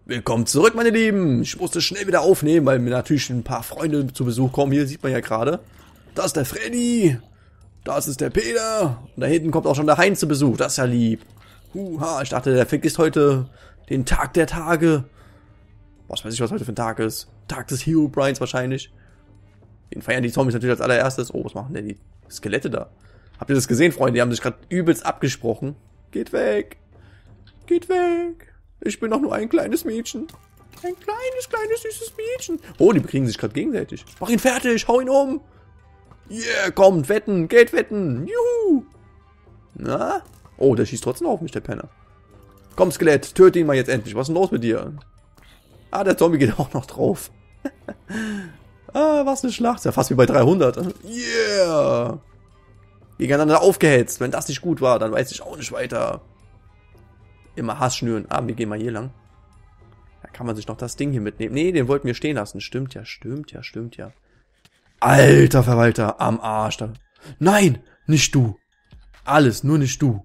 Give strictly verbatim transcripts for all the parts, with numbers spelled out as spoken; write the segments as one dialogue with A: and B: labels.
A: Willkommen zurück, meine Lieben. Ich musste schnell wieder aufnehmen, weil mir natürlich ein paar Freunde zu Besuch kommen. Hier sieht man ja gerade. Das ist der Freddy. Das ist der Peter. Und da hinten kommt auch schon der Heinz zu Besuch. Das ist ja lieb. Huha, ich dachte, der vergisst heute den Tag der Tage. Was weiß ich, was heute für ein Tag ist. Tag des Herobrines wahrscheinlich. Den feiern die Zombies natürlich als allererstes. Oh, was machen denn die Skelette da? Habt ihr das gesehen, Freunde? Die haben sich gerade übelst abgesprochen. Geht weg. Geht weg. Ich bin doch nur ein kleines Mädchen. Ein kleines, kleines, süßes Mädchen. Oh, die bekriegen sich gerade gegenseitig. Mach ihn fertig, hau ihn um. Yeah, kommt, wetten, geht wetten. Juhu. Na? Oh, der schießt trotzdem auf mich, der Penner. Komm, Skelett, töte ihn mal jetzt endlich. Was ist denn los mit dir? Ah, der Zombie geht auch noch drauf. Ah, was eine Schlacht. Ist ja fast wie bei dreihundert. Yeah. Gegeneinander aufgehetzt. Wenn das nicht gut war, dann weiß ich auch nicht weiter. Immer Hass schnüren. Ah, wir gehen mal hier lang. Da kann man sich noch das Ding hier mitnehmen. Nee, den wollten wir stehen lassen. Stimmt ja, stimmt ja, stimmt ja. Alter Verwalter, am Arsch da. Nein, nicht du. Alles, nur nicht du.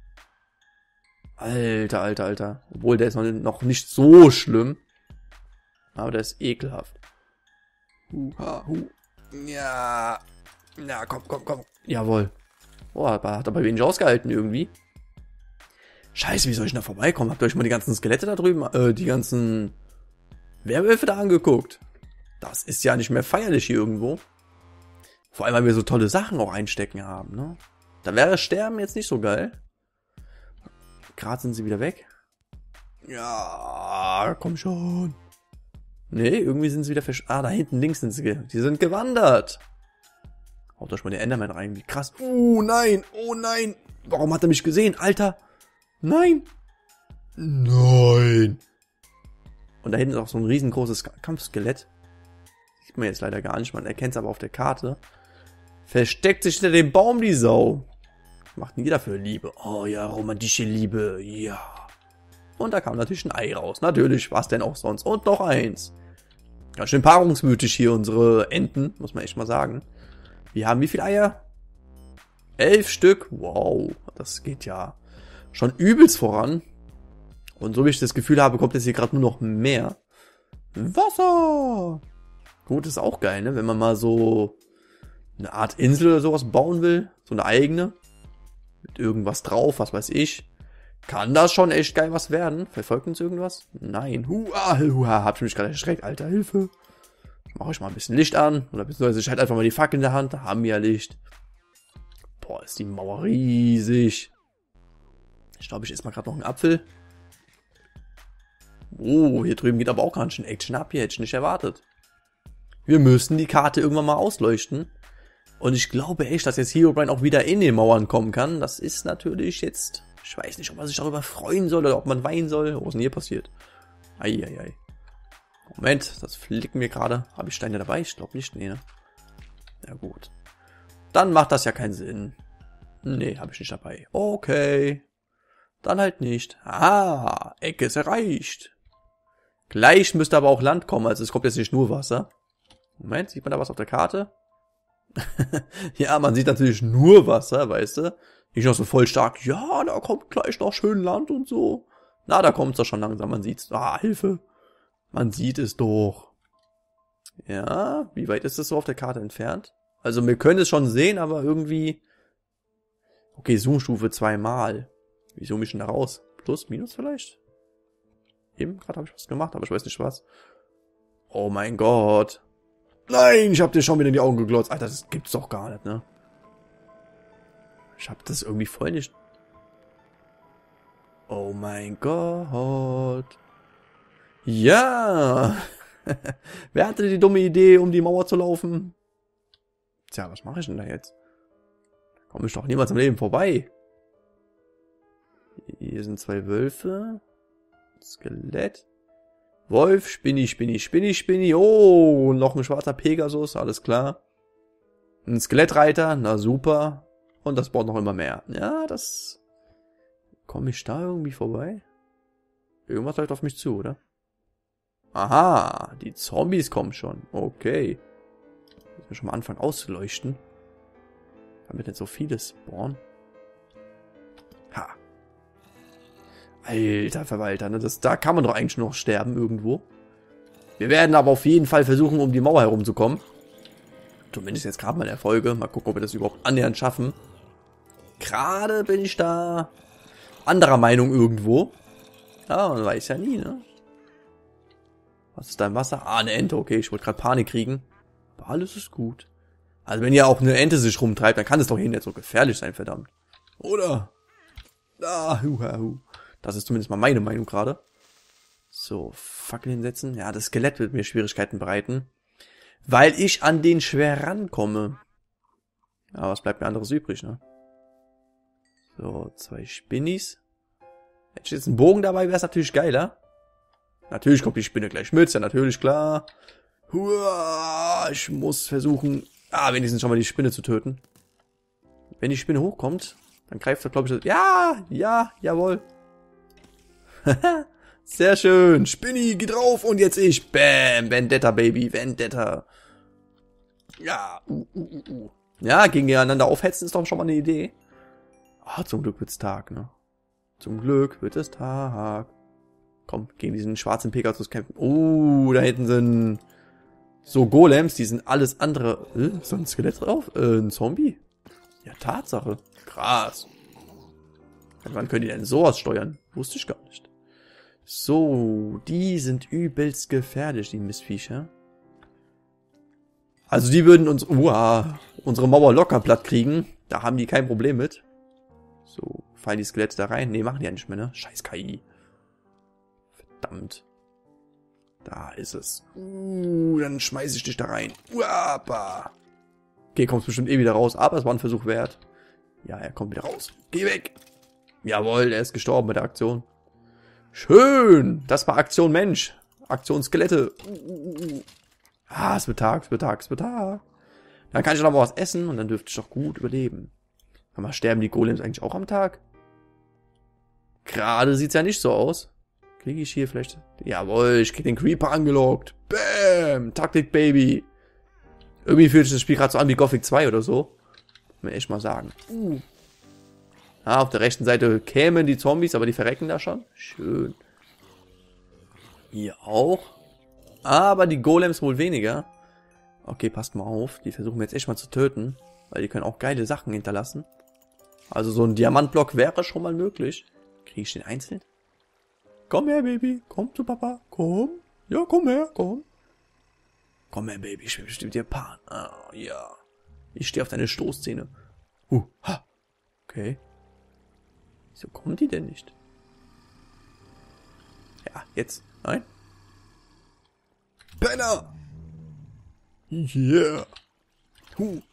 A: Alter, alter, alter. Obwohl, der ist noch nicht so schlimm. Aber der ist ekelhaft. Huha, hu. Ja. Ja, komm, komm, komm. Jawohl. Boah, hat aber wenig ausgehalten irgendwie. Scheiße, wie soll ich denn da vorbeikommen? Habt ihr euch mal die ganzen Skelette da drüben, äh, die ganzen Werwölfe da angeguckt? Das ist ja nicht mehr feierlich hier irgendwo. Vor allem, weil wir so tolle Sachen auch einstecken haben, ne? Da wäre Sterben jetzt nicht so geil. Gerade sind sie wieder weg. Ja, komm schon. Nee, irgendwie sind sie wieder versch... Ah, da hinten links sind sie. Ge die sind gewandert. Haut euch mal den Enderman rein, wie krass. Uh, nein, oh nein. Warum hat er mich gesehen, Alter? Nein. Nein. Und da hinten ist auch so ein riesengroßes Kampfskelett. Sieht man jetzt leider gar nicht, man erkennt es aber auf der Karte. Versteckt sich hinter dem Baum, die Sau. Macht jeder für Liebe. Oh ja, romantische Liebe, ja. Und da kam natürlich ein Ei raus. Natürlich, was denn auch sonst. Und noch eins. Ganz schön paarungsmütig hier unsere Enten, muss man echt mal sagen. Wir haben wie viele Eier? Elf Stück. Wow, das geht ja schon übelst voran. Und so wie ich das Gefühl habe, kommt jetzt hier gerade nur noch mehr. Wasser! Gut, ist auch geil, ne? Wenn man mal so eine Art Insel oder sowas bauen will. So eine eigene. Mit irgendwas drauf, was weiß ich. Kann das schon echt geil was werden? Verfolgt uns irgendwas? Nein. Hua, hua, hab ich mich gerade erschreckt. Alter, Hilfe. Mach ich mal ein bisschen Licht an. Oder beziehungsweise ich halt einfach mal die Fackel in der Hand. Da haben wir ja Licht. Boah, ist die Mauer riesig. Ich glaube, ich esse mal gerade noch einen Apfel. Oh, hier drüben geht aber auch ganz schön Action ab. Hier hätte ich nicht erwartet. Wir müssen die Karte irgendwann mal ausleuchten. Und ich glaube echt, dass jetzt Herobrine auch wieder in den Mauern kommen kann. Das ist natürlich jetzt... Ich weiß nicht, ob man sich darüber freuen soll oder ob man weinen soll. Was ist denn hier passiert? Eieiei. Moment, das flicken wir gerade. Habe ich Steine dabei? Ich glaube nicht. Nee, ne? Ja gut. Dann macht das ja keinen Sinn. Nee, habe ich nicht dabei. Okay. Dann halt nicht. Ah, Ecke ist erreicht. Gleich müsste aber auch Land kommen, also es kommt jetzt nicht nur Wasser. Moment, sieht man da was auf der Karte? Ja, man sieht natürlich nur Wasser, weißt du? Nicht noch so voll stark, ja, da kommt gleich noch schön Land und so. Na, da kommt's doch schon langsam, man sieht's. Ah, Hilfe. Man sieht es doch. Ja, wie weit ist das so auf der Karte entfernt? Also wir können es schon sehen, aber irgendwie... Okay, Zoomstufe zweimal. Wie zoome ich denn da raus? Plus, minus vielleicht? Eben, gerade habe ich was gemacht, aber ich weiß nicht was. Oh mein Gott. Nein, ich habe dir schon wieder in die Augen geglotzt. Alter, das gibt's doch gar nicht, ne? Ich habe das irgendwie voll nicht... Oh mein Gott. Ja. Wer hatte die dumme Idee, um die Mauer zu laufen? Tja, was mache ich denn da jetzt? Da komme ich doch niemals im Leben vorbei. Hier sind zwei Wölfe. Skelett. Wolf, Spinni, Spinni, Spinni, Spinni. Oh, noch ein schwarzer Pegasus, alles klar. Ein Skelettreiter, na super. Und das baut noch immer mehr. Ja, das... Komme ich da irgendwie vorbei? Irgendwas läuft auf mich zu, oder? Aha, die Zombies kommen schon. Okay. Müssen wir schon mal anfangen auszuleuchten. Damit nicht so viele spawnen. Ha. Alter Verwalter, ne? Das, da kann man doch eigentlich noch sterben irgendwo. Wir werden aber auf jeden Fall versuchen, um die Mauer herumzukommen. Zumindest jetzt gerade mal in der Folge. Mal gucken, ob wir das überhaupt annähernd schaffen. Gerade bin ich da anderer Meinung irgendwo. Ja, man weiß ja nie, ne? Was ist da im Wasser? Ah, eine Ente, okay. Ich wollte gerade Panik kriegen. Aber alles ist gut. Also wenn ja auch eine Ente sich rumtreibt, dann kann es doch hier nicht so gefährlich sein, verdammt. Oder? Ah, hu, hu. Das ist zumindest mal meine Meinung gerade. So, Fackel hinsetzen. Ja, das Skelett wird mir Schwierigkeiten bereiten. Weil ich an den schwer rankomme. Ja, was bleibt mir anderes übrig, ne? So, zwei Spinnis. Hätte ich jetzt einen Bogen dabei, wäre es natürlich geiler. Natürlich kommt die Spinne gleich mit, ist ja natürlich klar. Huah, ich muss versuchen, ah, wenigstens schon mal die Spinne zu töten. Wenn die Spinne hochkommt, dann greift er, glaube ich, das. Ja, ja, jawohl. Sehr schön. Spinni, geh drauf und jetzt ich. Bam, Vendetta, Baby, Vendetta. Ja, uh, uh, uh, uh. Ja, gegeneinander aufhetzen ist doch schon mal eine Idee. Ah, zum Glück wird's Tag, ne? Zum Glück wird es Tag. Komm, gegen diesen schwarzen Pegasus kämpfen. Oh, da hinten sind so Golems, die sind alles andere. Äh, ist da ein Skelett drauf? Äh, ein Zombie? Ja, Tatsache. Krass. Wann können die denn sowas steuern? Wusste ich gar nicht. So, die sind übelst gefährlich, die Mistviecher. Also die würden uns, uah, unsere Mauer locker platt kriegen. Da haben die kein Problem mit. So, fallen die Skelette da rein? Ne, machen die ja nicht mehr, ne? Scheiß K I. Verdammt. Da ist es. Uh, dann schmeiße ich dich da rein. Uapa. Okay, kommst bestimmt eh wieder raus, aber es war ein Versuch wert. Ja, er kommt wieder raus. Geh weg. Jawohl, er ist gestorben mit der Aktion. Schön. Das war Aktion Mensch. Aktion Skelette. Uh, uh, uh. Ah, es wird Tag, es wird Tag, es wird Tag. Dann kann ich noch mal was essen und dann dürfte ich doch gut überleben. Aber sterben die Golems eigentlich auch am Tag? Gerade sieht's ja nicht so aus. Kriege ich hier vielleicht... Jawohl, ich krieg den Creeper angelockt. Bam! Taktik, Baby. Irgendwie fühlt sich das Spiel gerade so an wie Gothic zwei oder so. Muss man echt mal sagen. Uh. Ah, auf der rechten Seite kämen die Zombies, aber die verrecken da schon. Schön. Hier auch. Aber die Golems wohl weniger. Okay, passt mal auf. Die versuchen wir jetzt echt mal zu töten. Weil die können auch geile Sachen hinterlassen. Also so ein Diamantblock wäre schon mal möglich. Kriege ich den einzeln? Komm her, Baby. Komm zu Papa. Komm. Ja, komm her. Komm. Komm her, Baby. Ich will bestimmt dir Pan. Ah, ja. Ich stehe auf deine Stoßzähne. Huh. Ha. Okay. Wieso kommen die denn nicht? Ja, jetzt. Nein. Penner. Yeah. Huh.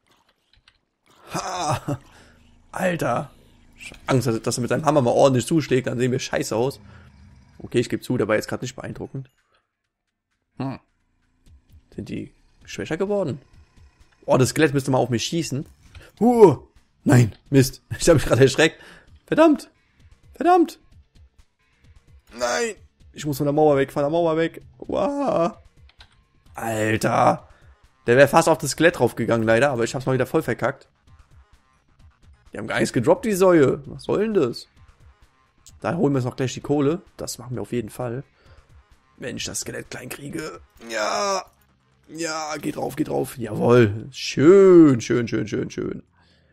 A: Ha. Alter. Angst, dass er mit seinem Hammer mal ordentlich zuschlägt, dann sehen wir scheiße aus. Okay, ich gebe zu, der war jetzt gerade nicht beeindruckend. Hm. Sind die schwächer geworden? Oh, das Skelett müsste mal auf mich schießen. Uh, nein, Mist. Ich habe mich gerade erschreckt. Verdammt. Verdammt. Nein. Ich muss von der Mauer weg, von der Mauer weg. Wow. Alter. Der wäre fast auf das Skelett draufgegangen, leider, aber ich hab's mal wieder voll verkackt. Die haben gar nichts gedroppt, die Säue. Was soll denn das? Da holen wir uns noch gleich die Kohle. Das machen wir auf jeden Fall. Wenn ich das Skelett klein kriege. Ja. Ja, geht drauf, geht drauf. Jawohl. Schön, schön, schön, schön, schön.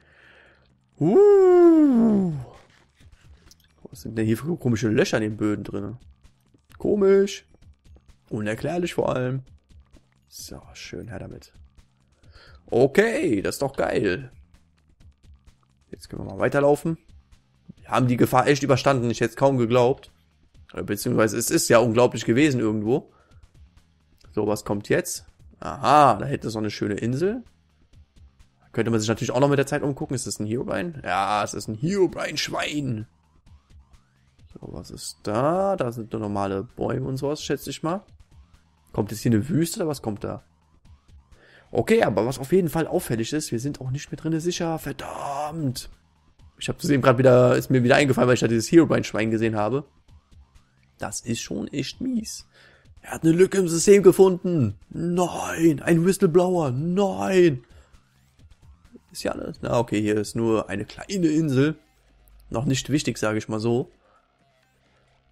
A: Uh. Was sind denn hier für komische Löcher in den Böden drin? Komisch. Unerklärlich vor allem. So, schön, her damit. Okay, das ist doch geil. Jetzt können wir mal weiterlaufen. Wir haben die Gefahr echt überstanden. Ich hätte es kaum geglaubt. Beziehungsweise es ist ja unglaublich gewesen irgendwo. So, was kommt jetzt? Aha, da hätte es noch eine schöne Insel. Da könnte man sich natürlich auch noch mit der Zeit umgucken. Ist das ein Herobrine? Ja, es ist ein Herobrine-Schwein. So, was ist da? Da sind nur normale Bäume und sowas, schätze ich mal. Kommt jetzt hier eine Wüste oder was kommt da? Okay, aber was auf jeden Fall auffällig ist, wir sind auch nicht mehr drin sicher. Verdammt. Ich habe eben gerade wieder, ist mir wieder eingefallen, weil ich da dieses Herobrine-Schwein gesehen habe. Das ist schon echt mies. Er hat eine Lücke im System gefunden. Nein, ein Whistleblower. Nein. Ist ja alles. Na, okay, hier ist nur eine kleine Insel. Noch nicht wichtig, sage ich mal so.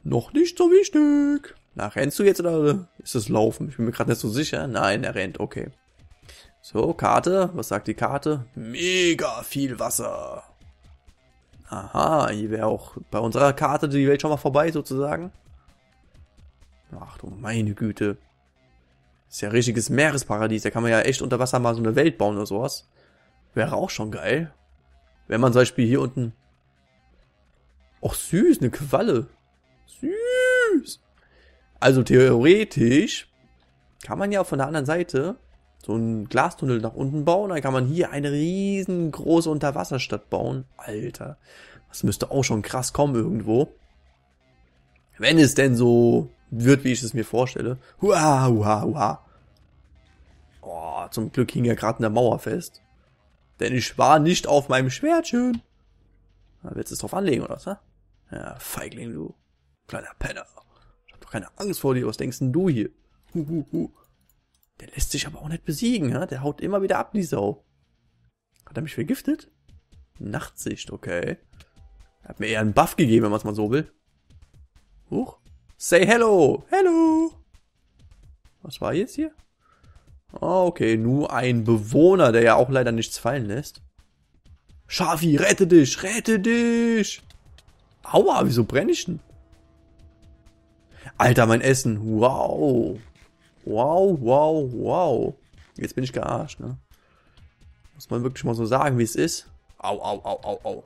A: Noch nicht so wichtig. Na, rennst du jetzt oder ist es Laufen? Ich bin mir gerade nicht so sicher. Nein, er rennt, okay. So, Karte. Was sagt die Karte? Mega viel Wasser. Aha, hier wäre auch bei unserer Karte die Welt schon mal vorbei, sozusagen. Ach du meine Güte. Ist ja ein richtiges Meeresparadies. Da kann man ja echt unter Wasser mal so eine Welt bauen oder sowas. Wäre auch schon geil. Wenn man zum Beispiel hier unten... Och süß, eine Qualle. Süß. Also theoretisch kann man ja von der anderen Seite so einen Glastunnel nach unten bauen. Dann kann man hier eine riesengroße Unterwasserstadt bauen. Alter, das müsste auch schon krass kommen irgendwo. Wenn es denn so wird, wie ich es mir vorstelle. Hua, hua, hua. Oh, zum Glück hing er gerade in der Mauer fest. Denn ich war nicht auf meinem Schwertchen. Da willst du es drauf anlegen, oder was? Ne? Ja, Feigling, du. Kleiner Penner. Ich hab doch keine Angst vor dir. Was denkst denn du hier? Hu, hu, hu. Der lässt sich aber auch nicht besiegen, ja? Der haut immer wieder ab, die Sau. Hat er mich vergiftet? Nachtsicht, okay. Er hat mir eher einen Buff gegeben, wenn man es mal so will. Huch. Say hello. Hello. Was war jetzt hier? Oh, okay, nur ein Bewohner, der ja auch leider nichts fallen lässt. Schafi, rette dich, rette dich. Aua, wieso brenne ich denn? Alter, mein Essen. Wow. Wow, wow, wow. Jetzt bin ich gearscht, ne? Muss man wirklich mal so sagen, wie es ist. Au, au, au, au, au.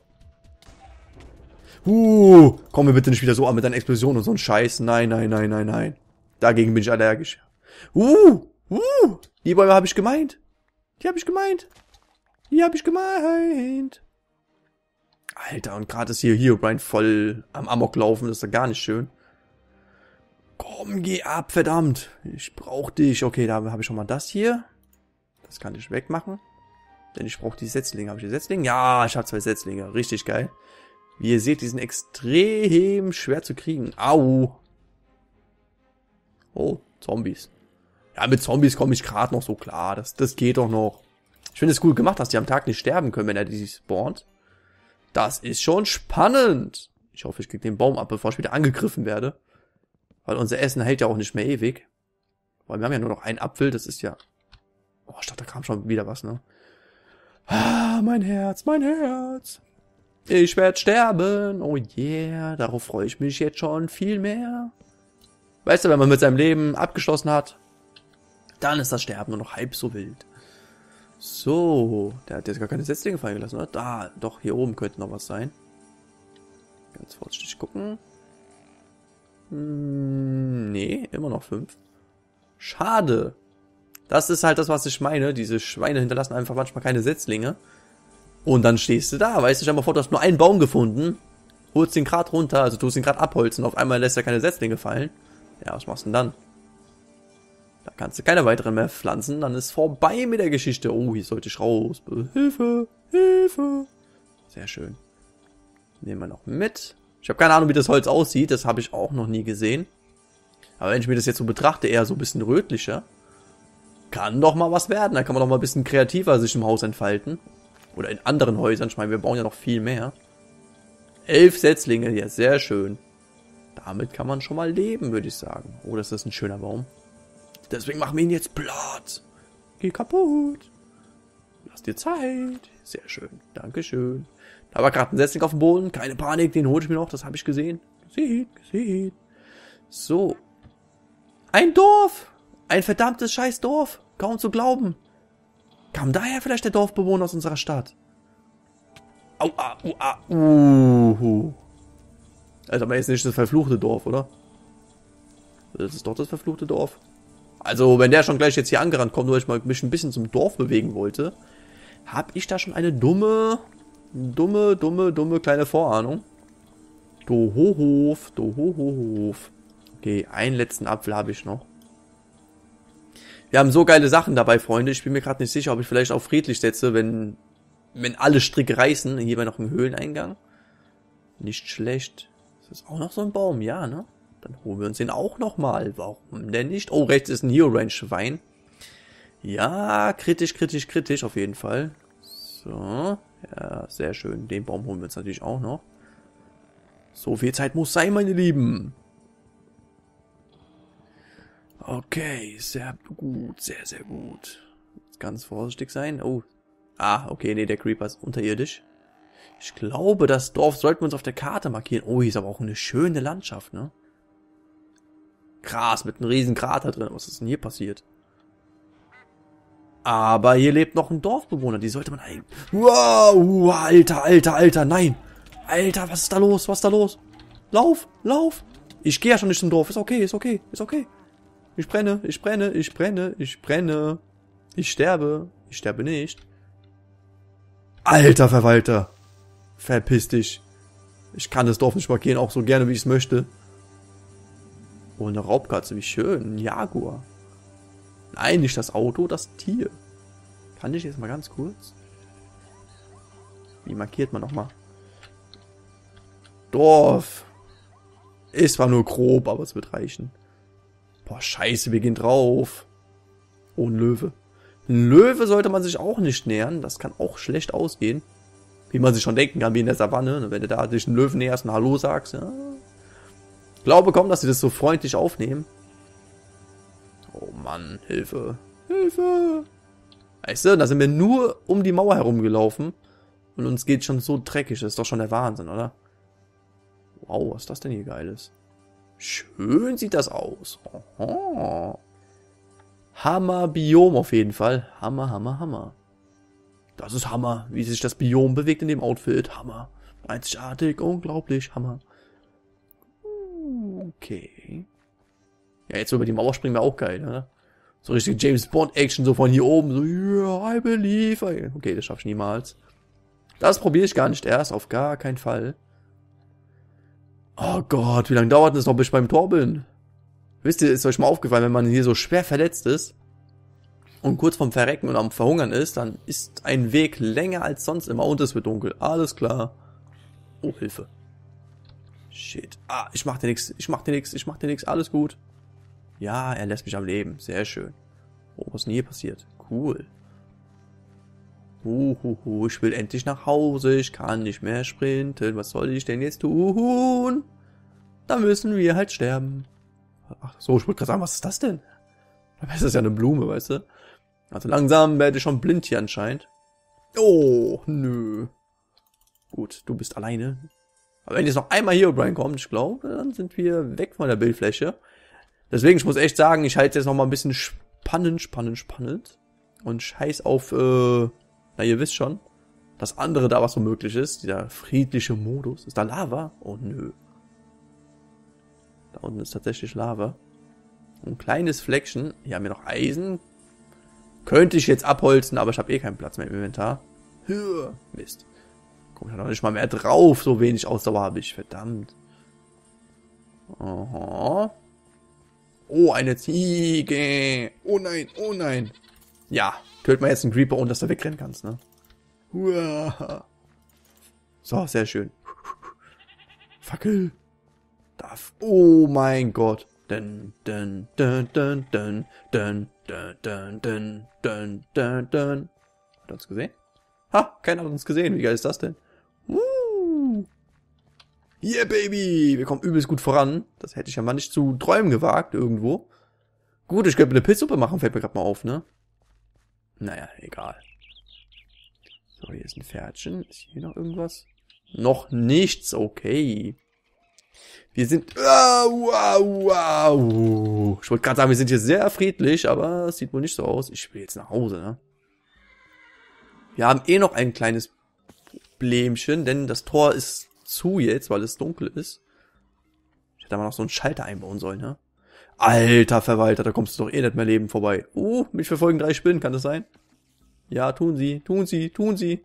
A: Uh, komm mir bitte nicht wieder so an mit deiner Explosion und so ein Scheiß. Nein, nein, nein, nein, nein. Dagegen bin ich allergisch. Uh, uh, die Bäume habe ich gemeint. Die habe ich gemeint. Die habe ich gemeint. Alter, und gerade ist hier Herobrine voll am Amok laufen. Das ist ja gar nicht schön. Komm, geh ab, verdammt. Ich brauch dich. Okay, da habe ich schon mal das hier. Das kann ich wegmachen. Denn ich brauche die Setzlinge. Habe ich die Setzlinge? Ja, ich habe zwei Setzlinge. Richtig geil. Wie ihr seht, die sind extrem schwer zu kriegen. Au. Oh, Zombies. Ja, mit Zombies komme ich gerade noch so klar. Das, das geht doch noch. Ich finde es cool gemacht, dass die am Tag nicht sterben können, wenn er die spawnt. Das ist schon spannend. Ich hoffe, ich kriege den Baum ab, bevor ich wieder angegriffen werde. Weil unser Essen hält ja auch nicht mehr ewig. Weil wir haben ja nur noch einen Apfel, das ist ja... Oh, ich dachte, da kam schon wieder was, ne? Ah, mein Herz, mein Herz. Ich werde sterben. Oh yeah, darauf freue ich mich jetzt schon viel mehr. Weißt du, wenn man mit seinem Leben abgeschlossen hat, dann ist das Sterben nur noch halb so wild. So, der hat jetzt gar keine Setzlinge fallen gelassen, oder? Da, doch, hier oben könnte noch was sein. Ganz vorsichtig gucken. Hm, nee, immer noch fünf. Schade. Das ist halt das, was ich meine. Diese Schweine hinterlassen einfach manchmal keine Setzlinge. Und dann stehst du da, weißt du, stell dir mal vor, du hast nur einen Baum gefunden, holst den Grat runter, also tust ihn gerade abholzen, auf einmal lässt er keine Setzlinge fallen. Ja, was machst du denn dann? Da kannst du keine weiteren mehr pflanzen, dann ist vorbei mit der Geschichte. Oh, hier sollte ich raus. Hilfe, Hilfe. Sehr schön. Nehmen wir noch mit. Ich habe keine Ahnung, wie das Holz aussieht, das habe ich auch noch nie gesehen. Aber wenn ich mir das jetzt so betrachte, eher so ein bisschen rötlicher, kann doch mal was werden. Da kann man doch mal ein bisschen kreativer sich im Haus entfalten. Oder in anderen Häusern. Ich meine, wir bauen ja noch viel mehr. Elf Setzlinge, ja, sehr schön. Damit kann man schon mal leben, würde ich sagen. Oh, das ist ein schöner Baum. Deswegen machen wir ihn jetzt platt. Geh kaputt. Lass dir Zeit. Sehr schön. Dankeschön. Da war gerade ein Setzling auf dem Boden. Keine Panik, den hole ich mir noch. Das habe ich gesehen. Gesehen, gesehen. So. Ein Dorf. Ein verdammtes scheiß Dorf. Kaum zu glauben. Kam daher vielleicht der Dorfbewohner aus unserer Stadt? Au, ah, uh, ah, uh. Also, aber jetzt nicht das verfluchte Dorf, oder? Das ist doch das verfluchte Dorf. Also, wenn der schon gleich jetzt hier angerannt kommt, nur weil ich mal mich ein bisschen zum Dorf bewegen wollte, habe ich da schon eine dumme, dumme, dumme, dumme kleine Vorahnung. Dohohof, Dohohof. Okay, einen letzten Apfel habe ich noch. Wir haben so geile Sachen dabei, Freunde. Ich bin mir gerade nicht sicher, ob ich vielleicht auf friedlich setze, wenn, wenn alle Stricke reißen. Hier war noch ein Höhleneingang. Nicht schlecht. Das ist auch noch so ein Baum, ja, ne? Dann holen wir uns den auch nochmal. Warum denn nicht? Oh, rechts ist ein Herobrine-Schwein. Ja, kritisch, kritisch, kritisch auf jeden Fall. So, ja, sehr schön. Den Baum holen wir uns natürlich auch noch. So viel Zeit muss sein, meine Lieben. Okay, sehr gut, sehr, sehr gut. Ganz vorsichtig sein. Oh. Ah, okay, nee, der Creeper ist unterirdisch. Ich glaube, das Dorf sollten wir uns auf der Karte markieren. Oh, hier ist aber auch eine schöne Landschaft, ne? Krass, mit einem riesen Krater drin. Was ist denn hier passiert? Aber hier lebt noch ein Dorfbewohner. Die sollte man eigentlich... Wow, Alter, Alter, Alter, nein. Alter, was ist da los? Was ist da los? Lauf, lauf. Ich gehe ja schon nicht zum Dorf. Ist okay, ist okay, ist okay. Ich brenne, ich brenne, ich brenne, ich brenne. Ich sterbe. Ich sterbe nicht. Alter Verwalter. Verpiss dich. Ich kann das Dorf nicht markieren, auch so gerne, wie ich es möchte. Oh, eine Raubkatze, wie schön. Ein Jaguar. Nein, nicht das Auto, das Tier. Kann ich jetzt mal ganz kurz? Wie markiert man nochmal? Dorf. Ist zwar nur grob, aber es wird reichen. Boah, scheiße, wir gehen drauf. Oh, ein Löwe. Ein Löwe sollte man sich auch nicht nähern. Das kann auch schlecht ausgehen. Wie man sich schon denken kann, wie in der Savanne. Wenn du da dich einen Löwen näherst und Hallo sagst. Ja. Ich glaube kaum, dass sie das so freundlich aufnehmen. Oh Mann, Hilfe. Hilfe. Weißt du, da sind wir nur um die Mauer herumgelaufen. Und uns geht schon so dreckig. Das ist doch schon der Wahnsinn, oder? Wow, was ist das denn hier Geiles? Schön sieht das aus. Oho. Hammer Biom auf jeden Fall. Hammer, Hammer, Hammer. Das ist Hammer, wie sich das Biom bewegt in dem Outfit. Hammer. Einzigartig, unglaublich, Hammer. Okay. Ja, jetzt über die Mauer springen wir auch geil, ne? So richtig James Bond Action, so von hier oben. So, yeah, I believe. Okay, das schaffe ich niemals. Das probiere ich gar nicht erst, auf gar keinen Fall. Oh Gott, wie lange dauert es noch, bis ich beim Tor bin? Wisst ihr, ist euch mal aufgefallen, wenn man hier so schwer verletzt ist und kurz vorm Verrecken und am Verhungern ist, dann ist ein Weg länger als sonst immer und es wird dunkel. Alles klar. Oh, Hilfe. Shit. Ah, ich mach dir nix, ich mach dir nix, ich mach dir nix, alles gut. Ja, er lässt mich am Leben. Sehr schön. Oh, was ist denn hier passiert? Cool. Uhuhu, ich will endlich nach Hause, ich kann nicht mehr sprinten. Was soll ich denn jetzt tun? Da müssen wir halt sterben. Ach so, ich wollte gerade sagen, was ist das denn? Das ist ja eine Blume, weißt du? Also langsam werde ich schon blind hier anscheinend. Oh, nö. Gut, du bist alleine. Aber wenn jetzt noch einmal hier Brian kommt, ich glaube, dann sind wir weg von der Bildfläche. Deswegen, ich muss echt sagen, ich halte jetzt noch mal ein bisschen spannend, spannend, spannend. Und scheiß auf, äh, na ihr wisst schon, das andere da, was so möglich ist. Dieser friedliche Modus. Ist da Lava? Oh, nö. Da unten ist tatsächlich Lava. Ein kleines Fleckchen. Hier haben wir noch Eisen. Könnte ich jetzt abholzen, aber ich habe eh keinen Platz mehr im Inventar. Hör, Mist. Kommt ja noch nicht mal mehr drauf. So wenig Ausdauer habe ich. Verdammt. Aha. Oh, eine Ziege. Oh nein, oh nein. Ja, tötet man jetzt einen Creeper, ohne dass du wegrennen kannst, ne? Uah. So, sehr schön. Fackel. Darf. Oh mein Gott. Dun, dun, dun, dun, dun, dun, dun, dun, dun, dun, dun, dun. Hat er uns gesehen? Ha, keiner hat uns gesehen. Wie geil ist das denn? Uh. Yeah, Baby. Wir kommen übelst gut voran. Das hätte ich ja mal nicht zu träumen gewagt, irgendwo. Gut, ich könnte eine Pilzsuppe machen, fällt mir gerade mal auf, ne? Naja, egal. So, hier ist ein Pferdchen. Ist hier noch irgendwas? Noch nichts, okay. Wir sind... Wow, wow, wow. Ich wollte gerade sagen, wir sind hier sehr friedlich, aber es sieht wohl nicht so aus. Ich will jetzt nach Hause, ne? Wir haben eh noch ein kleines Problemchen, denn das Tor ist zu jetzt, weil es dunkel ist. Ich hätte aber noch so einen Schalter einbauen sollen, ne? Alter Verwalter, da kommst du doch eh nicht mehr leben vorbei. Uh, mich verfolgen drei Spinnen, kann das sein? Ja, tun sie, tun sie, tun sie.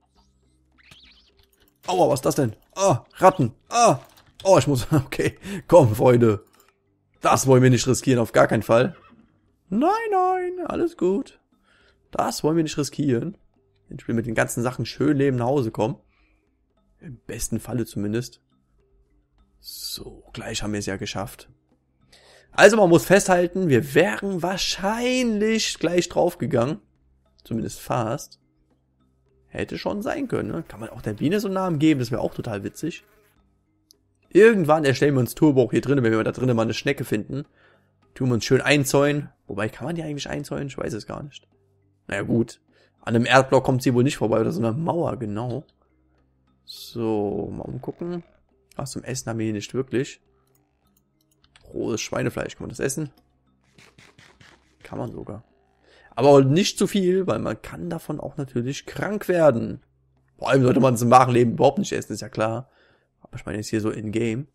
A: Aua, was ist das denn? Ah, Ratten. Ah. Oh, ich muss... Okay, komm, Freunde. Das wollen wir nicht riskieren, auf gar keinen Fall. Nein, nein, alles gut. Das wollen wir nicht riskieren. Ich will mit den ganzen Sachen schön leben nach Hause kommen. Im besten Falle zumindest. So, gleich haben wir es ja geschafft. Also man muss festhalten, wir wären wahrscheinlich gleich draufgegangen. Zumindest fast. Hätte schon sein können, ne? Kann man auch der Biene so einen Namen geben, das wäre auch total witzig. Irgendwann erstellen wir uns Turbo auch hier drinnen, wenn wir da drinnen mal eine Schnecke finden. Tun wir uns schön einzäunen. Wobei, kann man die eigentlich einzäunen? Ich weiß es gar nicht. Naja, gut. An einem Erdblock kommt sie wohl nicht vorbei. Oder so einer Mauer, genau. So, mal umgucken. Ach, zum Essen haben wir hier nicht wirklich. Rohes Schweinefleisch, kann man das essen? Kann man sogar. Aber nicht zu viel, weil man kann davon auch natürlich krank werden. Vor allem sollte man es im wahren Leben überhaupt nicht essen, ist ja klar. Aber ich meine jetzt hier so in-game.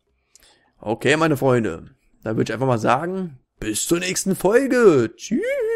A: Okay, meine Freunde. Dann würde ich einfach mal sagen, bis zur nächsten Folge. Tschüss.